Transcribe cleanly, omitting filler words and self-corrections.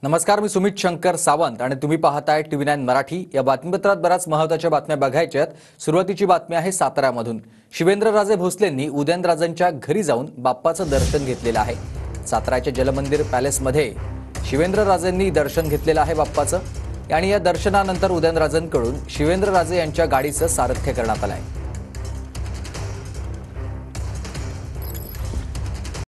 नमस्कार, मी सुमित शंकर सावंत आणि तुम्ही पाहताय TV9 मराठी। या बातमीपत्रात बऱ्याच महत्त्वाच्या बातम्या बघायच्यात। सुरुवातीची बातमी आहे साताऱ्यामधून। शिवेंद्रराजे भोसलेंनी उदयनराजेंच्या घरी जाऊन बाप्पाचं दर्शन घेतलेलं आहे। साताऱ्याच्या जलमंदिर पॅलेसमध्ये शिवेंद्रराजेंनी दर्शन घेतलेलं आहे बाप्पाचं आणि या दर्शनानंतर उदयनराजेंकडून शिवेंद्रराजे यांच्या गाडीचं सारथ्य करण्यात आलं आहे।